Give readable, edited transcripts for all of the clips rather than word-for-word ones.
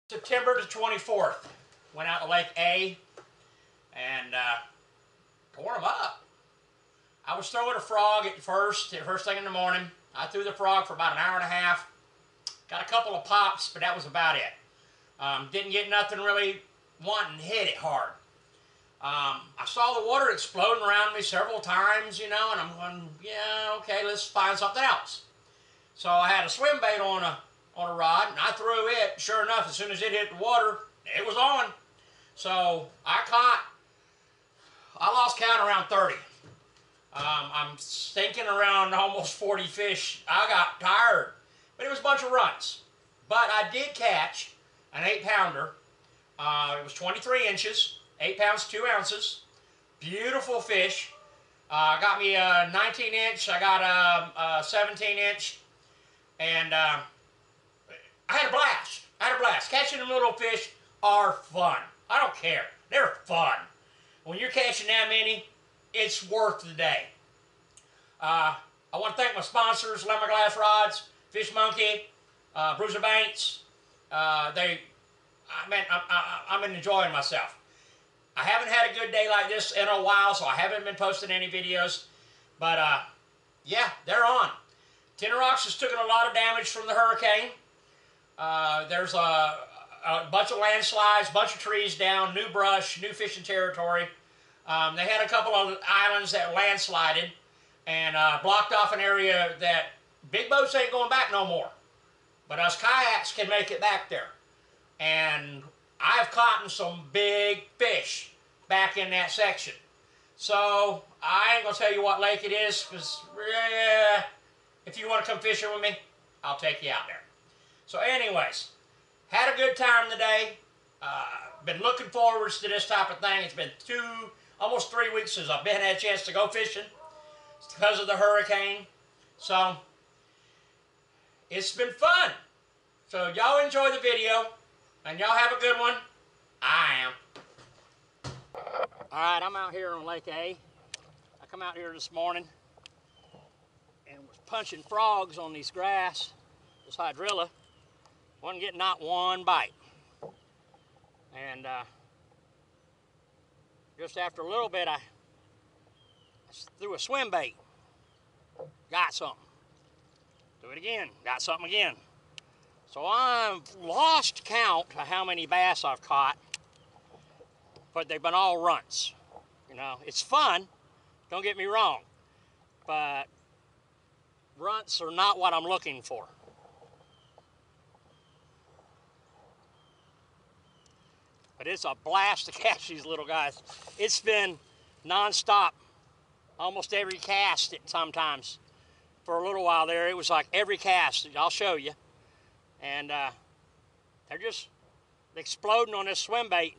September the 24th, went out to Lake A and tore them up. I was throwing a frog at first thing in the morning. I threw the frog for about an hour and a half. Got a couple of pops, but that was about it. Didn't get nothing really wanting to hit it hard. I saw the water exploding around me several times, you know, and I'm going, yeah, okay, let's find something else. So I had a swim bait on a rod, and I threw it. Sure enough, as soon as it hit the water, it was on. So I lost count around 30. I'm thinking around almost 40 fish. I got tired, but it was a bunch of runs. But I did catch an 8-pounder. It was 23 inches, 8 pounds, 2 ounces. Beautiful fish. Got me a 19-inch. I got a 17-inch. And I had a blast. Catching them little fish are fun. I don't care. They're fun. When you're catching that many, it's worth the day. I want to thank my sponsors, Lemon Glass Rods, Fish Monkey, Bruiser Baits. I'm enjoying myself. I haven't had a good day like this in a while, so I haven't been posting any videos. But yeah, they're on. Tinner Rocks has taken a lot of damage from the hurricane. There's a bunch of landslides, bunch of trees down, new brush, new fishing territory. They had a couple of islands that landslided and blocked off an area that big boats ain't going back no more. But us kayaks can make it back there. And I've caught some big fish back in that section. So I ain't going to tell you what lake it is, because if you want to come fishing with me, I'll take you out there. So anyways, had a good time today. Been looking forward to this type of thing. It's been almost 3 weeks since I've had a chance to go fishing because of the hurricane. So it's been fun. So y'all enjoy the video, and y'all have a good one. I am. Alright, I'm out here on Lake A. I come out here this morning and was punching frogs on these grass, this hydrilla. Wasn't getting not one bite. And just after a little bit, I threw a swim bait. Got something. Do it again. Got something again. So I've lost count of how many bass I've caught, but they've been all runts. You know, it's fun, don't get me wrong, but runts are not what I'm looking for. But it's a blast to catch these little guys. It's been non-stop, almost every cast sometimes. For a little while there, it was like every cast. I'll show you. And they're just exploding on this swim bait.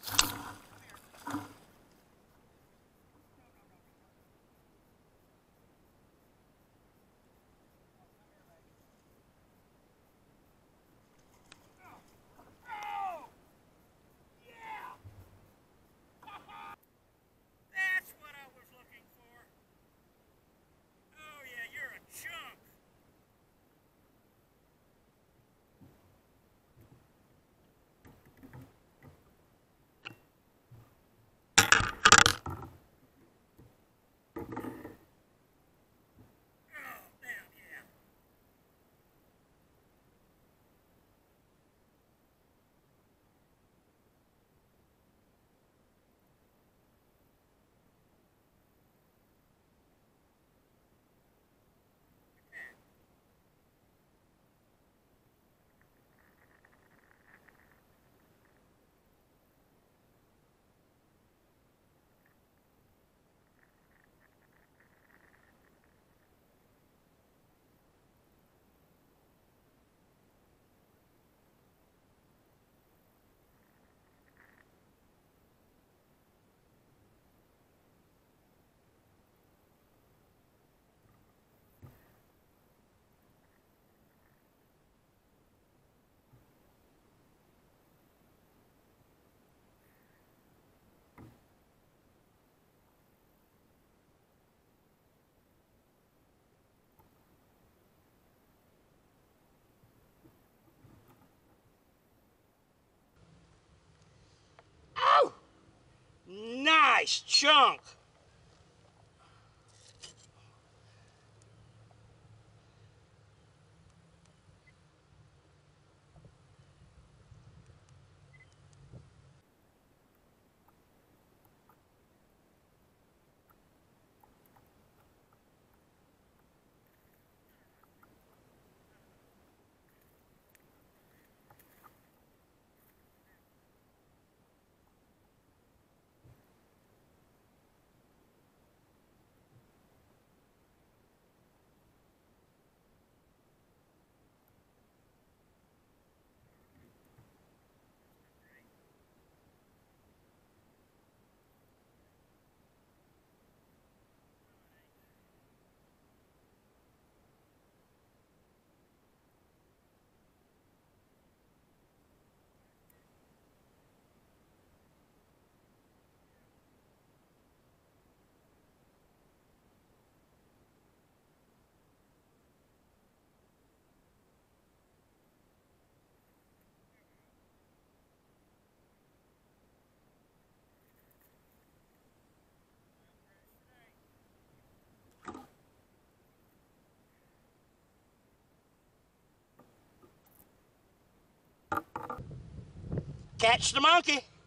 That's what I was looking for. Oh yeah, you're a chunk. Oh, damn, yeah. Oh! Nice chunk. Catch the monkey.